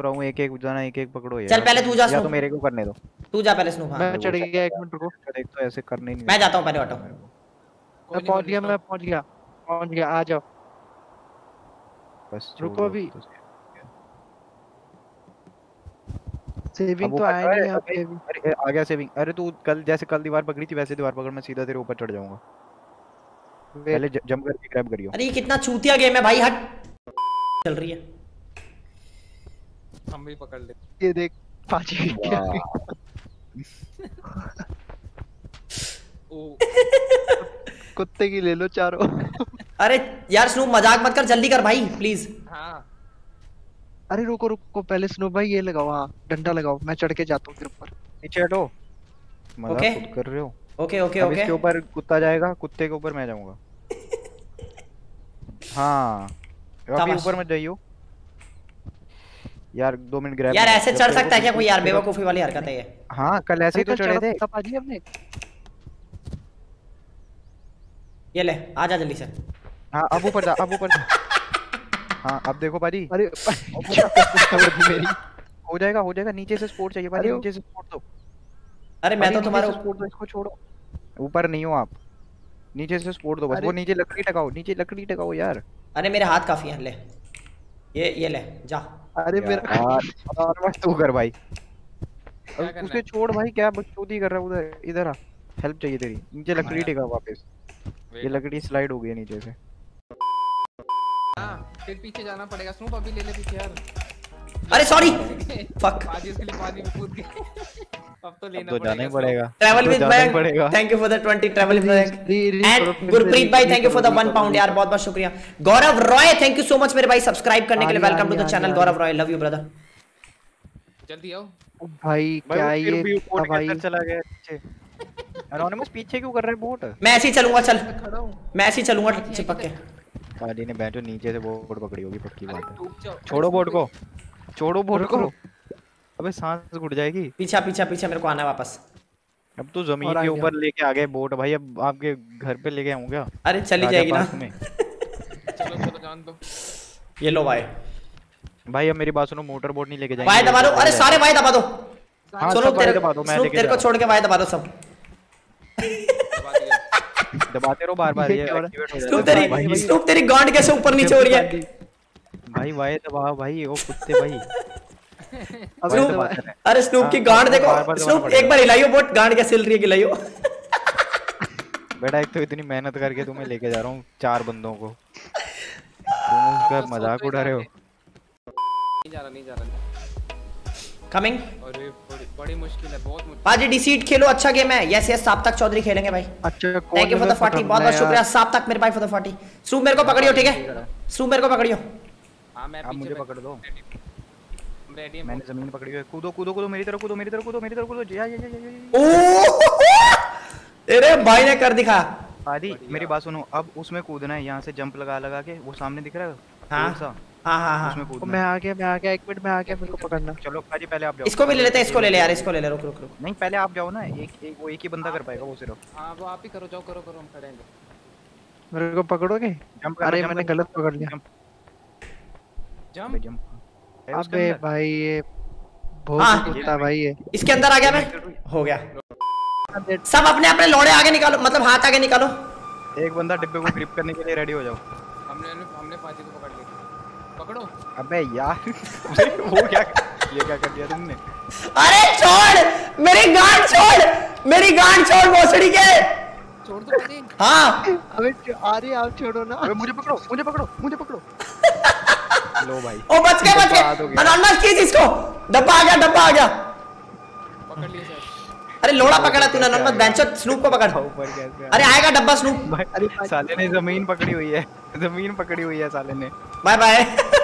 रहा हूँ, एक एक जना एक एक पकड़ो यार। चल पहले तू जा या तो स्नूप, मेरे को करने दो। तू जा पहले स्नूप। मैं चढ़ गया, 1 मिनट रुको। एक तो ऐसे करने ही नहीं मैं देता जाता हूँ पहले ऑटो। मेरे को। मैं पहुंच गया, मैं पहुंच गया, आ जाओ। बस रुको छोड़ो अभी, तो। अब सेविंग तो ऊपर आया नहीं अरे यहाँ अरे पे अभी। अरे आ गया सेविंग। अरे तू कल जैसे कल दीवार पकड़ी थी वैसे दीवार पकड़, मैं सीधा तेरे ऊपर चढ़ जाऊंगा। वेट, पहले जंप करके ग्रैब करियो। अरे ये कितना चूतिया गेम है भाई, हट। चल रही है। हम भी पकड़ ले। ये देख पाजी क्या ओ कुत्ते की ले लो चारों। अरे यार स्नूप मजाक मत कर, जल्दी कर भाई प्लीज। हाँ अरे रुको रुको, पहले स्नो भाई ये लगाओ, हाँ डंडा लगाओ, मैं चढ़ के जाता हूँ फिर ऊपर। नीचे हटो, मजाक ओके खुद कर रहे हो। ओके ओके अब ओके। इसके ऊपर कुत्ता जाएगा, कुत्ते के ऊपर मैं जाऊंगा। हाँ अभी शाबाश। ऊपर मत जाइयो यार, 2 मिनट ग्रैब। यार ऐसे चढ़ सकता है क्या कोई यार, बेवकूफी वाली हरकत है ये। हाँ कल ऐसे ही तो चढ़े थे। पाजी हमने। ये ले आजा जल्दी से। हाँ अब ऊपर जा, अब ऊपर जा। हाँ अब देखो पाजी। अरे मेरी हो जाएगा। नीचे से सपोर्ट चाहिए पाजी, नीचे से सपोर्ट दो। अरे मैं तो तुम्हारे सपोर्ट दो, इसको छोड़ो। ऊपर नहीं हो आप, नीचे से सपोर्ट दो बस। वो नीचे लकड़ी टकाओ, नीचे लकड़ी टकाओ यार। अरे मेरे हाथ काफी हैं, ले ये ले जा। अरे मेरा और मत तू कर भाई। उसे छोड़ भाई, क्या बकचोदी कर रहा है उधर। इधर आ, हेल्प चाहिए तेरी। नीचे लकड़ी टिका वापस। ये लकड़ी स्लाइड हो गई है नीचे से। हाँ फिर पीछे जाना पड़ेगा। स्नूप अभी ले ले पीछे यार। अरे सॉरी फक। आज इसके लिए पानी में कूद गए। अब तो लेना तो जाना ही पड़ेगा। Travel with bank, thank you for the 20 travel with bank. And Gurpreet भाई thank you for the 1 pound यार, बहुत बहुत शुक्रिया। Gaurav Roy thank you so much मेरे भाई सब्सक्राइब करने के लिए। Welcome to the channel Gaurav Roy, love you brother. जल्दी आओ भाई क्या ये भाई चला गया पीछे। एनोनिमस पीछे क्यों कर रहा है बोट? मैं ऐसे ही चलूंगा, चल मैं ऐसे ही चलूंगा चिपक के। पाजी ने बैठो नीचे से बोट पकड़ी होगी, पक्की बात है। छोड़ो बोट को, छोड़ो बोट को। अबे सांस घुट जाएगी। पीछे पीछे पीछे मेरे को आना है वापस। अब तो जमीन के ऊपर लेके आ गए बोट भाई, अब आपके घर पे लेके आऊंगा। अरे चली जाएगी ना। चलो चलो जान दो। ये लो भाई। भाई अब मेरी बात सुनो, मोटर बोट नहीं लेके जाएंगे। वाई दबा दो, अरे सारे वाई दबा दो। हाँ, सुनो सब वाई दबा दो, मैं लेके तेरे को छोड़ के वाई दबा दो सब। दबाते रहो बार-बार, ये एक्टिवेट हो जाएगा। स्नूप तेरी गांड कैसे ऊपर नीचे हो रही है भाई? वाई दबा भाई, ओ कुत्ते भाई। अरे स्नूप की गांड देखो। स्नूप एक बार हिलाइयो बोट, गांड कैसे हिल रही है, हिलाइयो। बेटा एक तो इतनी मेहनत करके तुम्हें लेके जा रहा हूँ 4 बंदों को, तुम उसका मजाक उड़ा रहे हो। नहीं जा रहा कमिंग। अरे बड़ी मुश्किल है, बहुत मुश्किल। पाजी डिसीट खेलो, अच्छा गेम है। यस यस साप्तक चौधरी खेलेंगे भाई। अच्छा थैंक यू फॉर द 40, बहुत बहुत शुक्रिया साप्तक मेरे भाई फॉर द 40। स्नूप मेरे को पकड़ियो, ठीक है स्नूप मेरे को पकड़ियो। हां मैं आप मुझे पकड़ दो। रेडी है, मैंने जमीन पकड़ी है। कूदो कूदो कूदो मेरी तरफ, कूदो मेरी तरफ, कूदो मेरी तरफ, कूदो। या ओ तेरे भाई ने कर दिखा। पाजी मेरी बात सुनो, अब उसमें कूदना है, यहाँ से जंप लगा लगा के। वो सामने दिख रहा है हाँ हाँ उसमें कूदना। मैं आ गया 1 मिनट में आ गया, मेरे को पकड़ना। चलो पाजी पहले आप जाओ। इसको भी ले लेते हैं, इसको ले ले यार, इसको ले ले। रुक रुक रुक। नहीं पहले आप जाओ ना, एक वो एक ही बंदा कर पाएगा वो सिर्फ। हां वो आप ही करो, जाओ करो करो, हम खड़े हैं। मेरे को पकड़ोगे? अरे मैंने गलत पकड़ लिया। जंप। अबे भाई ये बहुत कुत्ता भाई है। इसके अंदर आ गया मैं, हो गया। सब अपने अपने लोड़े आगे निकालो, मतलब हाथ आगे निकालो। एक बंदा डिब्बे को ग्रिप करने के लिए रेडी हो जाओ। हमने पाजी को पकड़ लिया। पकड़ो। अबे यार वो क्या ये क्या कर दिया तुमने? अरे छोड़ मेरी गांड, छोड़ मेरी गांड, छोड़ भोसड़ी के। छोड़ दो पाजी। हां अबे अरे आप छोड़ो ना। अबे मुझे पकड़ो, मुझे पकड़ो, मुझे पकड़ो। लो भाई ओ बच गए। अनोनिमस कीज इसको। डब्बा आ गया, डब्बा आ गया। पकड़ लिया सर। अरे लोड़ा पकड़ा तूने अनोनिमस, बेंचो स्नूप को पकड़। ऊपर कैसे? अरे आएगा डब्बा स्नूप। भाई अरे साले ने जमीन पकड़ी हुई है, जमीन पकड़ी हुई है साले ने। Bye bye.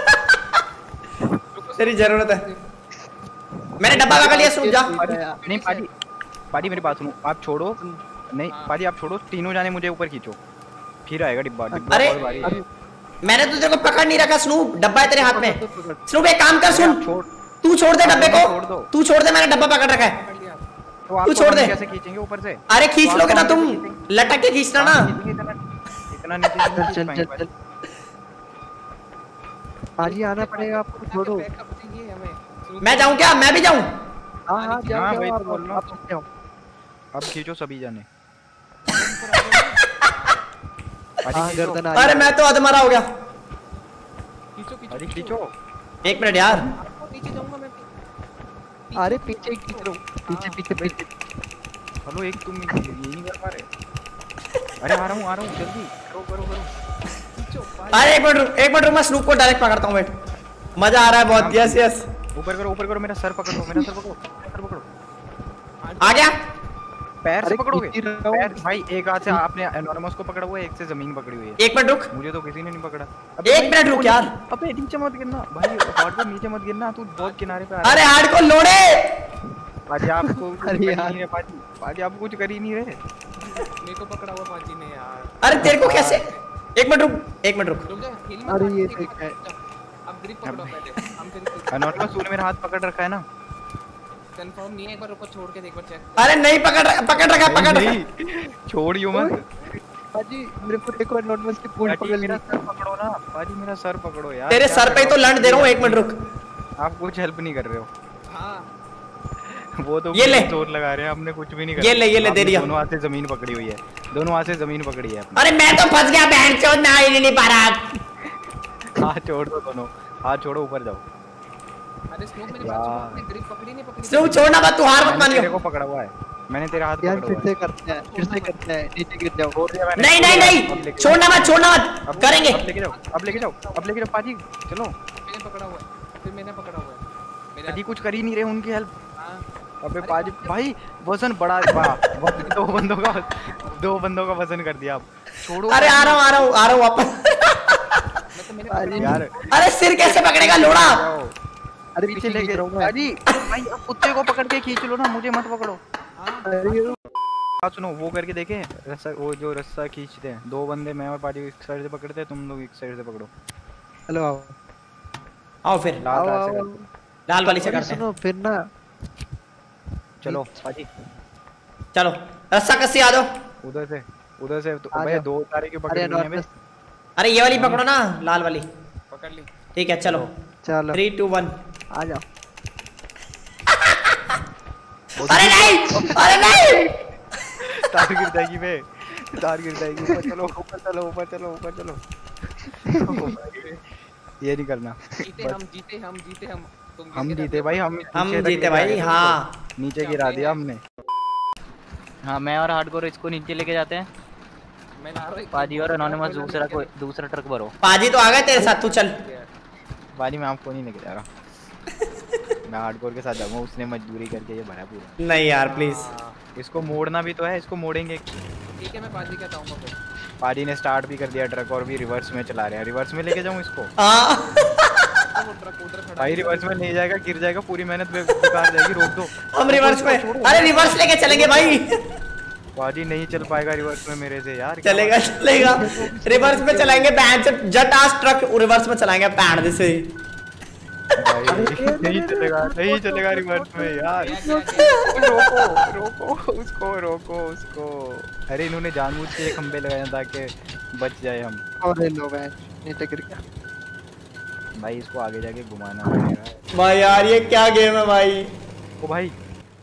तेरी जरूरत है। मैंने डब्बा पकड़ लिया, स्नूप जा। नहीं पाजी, पाजी मेरी बात सुनो, आप छोड़ो। नहीं पाजी आप छोड़ो, तीनों जाने मुझे ऊपर खींचो, फिर आएगा डिब्बा। अरे मैंने तो तेरे को पकड़ नहीं रखा स्नूप, डब्बा है तेरे हाथ में। स्नूप एक काम कर, सुन तू छोड़ दे डब्बे को, तू छोड़ दे, मैंने डब्बा पकड़ रखा है। तू छोड़ दे। कैसे खींचेंगे ऊपर से? अरे खींच लोगे ना तुम, लटक के खींचना ना। इतना नीचे चल चल चल। पाजी आना पड़ेगा आपको, छोड़ो। मैं जाऊं क्या? मैं भी जाऊं? हां हाँ भाई, जाओ तो बोल रहा हूँ। आप जाओ। अब खींचो सभी जाने। हां गर्दन आ अरे मैं तो अधमरा हो गया। खींचो अरे खींचो। एक मिनट यार। नीचे जाऊंगा मैं। अरे पीछे खींच रहा हूं, पीछे पीछे पीछे। हेलो, एक तुम ये नहीं कर पा रहे? अरे आ रहा हूँ जल्दी करो करो करो। अरे एक मिनट रुक, मैं स्नूप को डायरेक्ट पकड़ता हूँ। वेट, मजा आ रहा है बहुत। यस यस, ऊपर करो, मेरा सर पकड़ो, मेरा सर पकड़ो। आ गया। पैर से अरे पकड़ोगे? खींच ही रहा हूँ। पैर भाई, एक हाथ से आपने एनोनिमस को पकड़ा हुआ है, एक से जमीन पकड़ी हुई है। एक मिनट रुक, मुझे तो किसी ने नहीं पकड़ा। एक मिनट रुक यार। अबे नीचे मत गिरना भाई, हार्ड को नीचे मत गिरना, तू बहुत किनारे पे आ रहा अरे हार्ड को लोड़े। है। पाजी आपको कुछ अरे कर ही यार। नहीं रहे, पाजी आप कुछ कर ही नहीं रहे। मेरे को पकड़ा हुआ पाजी ने यार। अरे तेरे को कैसे? एक मिनट रुक। रुक जा, हिल मत। अरे ये ठीक देख है। अब ग्रिप पकड़ो पहले। हम तेरे को एनोनिमस तूने मेरा हाथ पकड़ रखा है ना? कंफर्म नहीं है, एक बार रुको, छोड़ के देख, एक बार चेक। अरे नहीं पकड़ रखा। नहीं, छोड़ियो मत। पाजी मेरे को देखो एनोनिमस की पूरी पाजी पकड़ मेरा ली। सर पकड़ो ना, पाजी मेरा सर पकड़ो यार। तेरे क्या सर पे ही कर तो रहे हो? लंड दे रहा हूँ। एक मिनट रुक। आप कुछ हेल्प नहीं कर रहे हो। हां वो तो ये ले। जोर लगा रहे हैं, हमने कुछ भी नहीं करा। ये ले, दे आपने दिया। दोनों हाथ से जमीन पकड़ी हुई है, दोनों हाथ से जमीन पकड़ी है आपने। अरे मैं तो फंस गया बहन चोद, मैं आ ही नहीं पा रहा। हाथ छोड़ दो दोनों, हाथ छोड़ो, ऊपर जाओ। अरे स्नूप मेरी बात सुनो, आपने ग्रिप पकड़ी नहीं पकड़ी? स्नूप छोड़ना मत, तू हार मत मैंने तेरे मानियो। को पकड़ा हुआ है, मैंने तेरा हाथ यार पकड़ा फिर हुआ से है। करते हैं, नीचे गिर जाओ। छोड़ दिया मैंने। नहीं छोड़ना मत करेंगे। अब लेके जाओ पाजी, चलो। मैंने पकड़ा हुआ है, फिर मैंने पकड़ा हुआ है। मेरा पाजी कुछ कर ही नहीं रहे उनकी हेल्प। हां अबे पाजी भाई, वजन बढ़ा, वाह, दो बंदों का वजन कर दिया आप। छोड़ो। अरे आ रहा हूँ वापस। मैं तो मैंने पकड़ा यार अरे सिर कैसे पकड़ेगा लोड़ा? अरे पीछे लेके रहा हूं मैं। पाजी भाई, अब कुत्ते को पकड़ के खींच लो ना, मुझे मत पकड़ो। अरे बात सुनो, वो करके देखे रस्सा, वो जो रस्सा खींचते हैं, दो बंदे, मैं और पाजी एक साइड से पकड़ते हैं, तुम लोग एक साइड से पकड़ो। हेलो आओ फिर लाल रात से आओ। करते हैं। लाल वाली से अरे करते हैं। सुनो फिर ना, चलो पाजी, चलो रस्सा कस्सी आ जाओ। उधर से तो आ भाई जाओ। दो तारे क्यों अरे पकड़ी हुई हैं बे? अरे ये वाली पकड़ो ना, लाल वाली। पकड़ ली। ठीक है चलो, चलो 3 2 1। आ जाओ। अरे नहीं। तार गिर जाएगी बे, ऊपर चलो। ये नहीं करना। जीते हम हम जीते भाई, हम जीते भाई। हाँ नीचे गिरा दिया हमने। हाँ, मैं और हार्डकोर इसको नीचे लेके जाते हैं। मैं ला रहा हूं। पाजी और एनोनिमस दूसरा ट्रक भरो। पाजी तो आ गए तेरे साथ, तू चल। पाजी मैं आपको नहीं लेके जा रहा, मैं हार्डकोर के साथ जाऊंगा, उसने मजदूरी करके ये भरा पूरा। नहीं यार प्लीज। इसको मोड़ना भी तो है, इसको मोड़ेंगे। ठीक है, मैं पाजी कहता हूं फिर। पाजी ने स्टार्ट भी कर दिया ट्रक, और भी रिवर्स में चला रहे हैं। रिवर्स में लेके जाऊं इसको? हाँ वो ट्रक उधर खड़ा भाई रिवर्स में नहीं जाएगा, गिर जाएगा, पूरी मेहनत बेकार जाएगी, रोक दो। हम रिवर्स में, अरे रिवर्स लेके चलेंगे भाई। पाजी नहीं चल पाएगा रिवर्स में मेरे से यार। क्या चलेगा रिवर्स में चलाएंगे। बैंड से जट आज ट्रक रिवर्स में चलाएंगे बैंड से। भाई नहीं चलेगा रिवर्स में यार। रोको उसको। अरे इन्होंने जानबूझ के ये खंबे लगाए हैं ताकि बच जाए हम। और लो मैं नीचे गिर गया। भाई इसको आगे जाके घुमाना पड़ेगा। भाई यार ये क्या गेम है भाई। ओ भाई,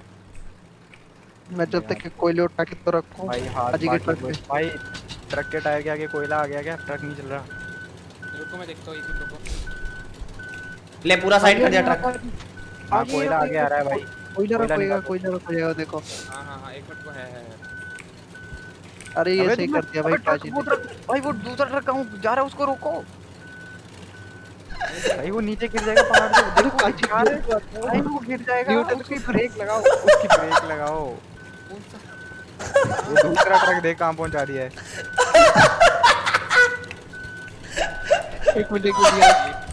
मैं जब तक कोयले उठा के तो रखूं। भाई हाथ पाजी के ट्रक पे। भाई ट्रक के टायर के आगे कोयला आ गया क्या? ट्रक नहीं चल रहा। रुको, मैं देखता हूं, एक मिनट रुको। ले पूरा साइड कर दिया ट्रक। हाँ कोयला आगे आ रहा है भाई। कोयला निकाल। रखोगा देखो। हां एक मिनट को है। अरे ये सही कर दिया भाई पाजी ने। भाई वो दूसरा ट्रक कहाँ जा रहा है, उसको रोको। भाई वो नीचे गिर जाएगा पहाड़ से, देखो भाई वो गिर जाएगा। उसकी ब्रेक लगाओ। वो दूसरा ट्रक देख कहाँ पहुंचा दिया है। एक मिनट गया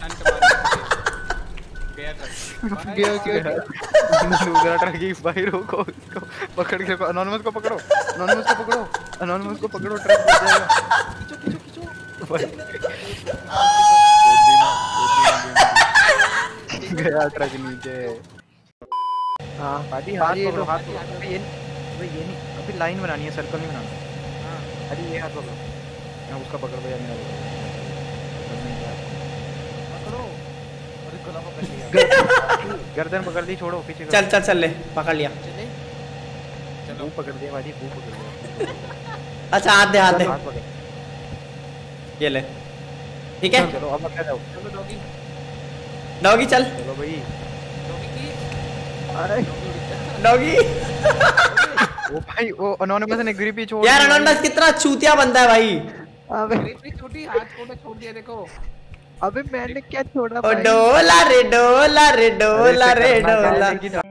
दूसरा ट्रक ही। भाई रोको उसको, पकड़ के रखो। एनोनिमस को पकड़ो, ट्रक गिर जाएगा। खींचो। गया ट्रक नीचे। हां पाजी हाथ पकड़ो, हाथ पकड़ो। ये नहीं, अभी लाइन बनानी है, सर्कल नहीं बनाना। हां अभी ये हाथ पकड़ो, मैं उसका पकड़ भैया, मेरा पकड़ो। अरे गला पकड़ लिया। गर्दन पकड़ दी, छोड़ो पीछे चल चल चल ले, पकड़ लिया। मुंह पकड़ दिया भाई, मुंह पकड़ लिया। अच्छा हाथ दे, हाथ दे, हाथ पकड़। ये ले, ठीक है। चलो अब क्या जाओ। चलो डॉगी डॉगी चल, चलो भाई। डॉगी की अरे डॉगी। वो भाई वो अनोनिमस ने ग्रिप ही छोड़ यार दिया। अनोनिमस कितना चूतिया बंदा है भाई। अबे इतनी छोटी हाथ को छोड़ दिया देखो। अबे मैंने क्या छोड़ा ओ भाई? डोला रे डोला रे डोला रे डोला।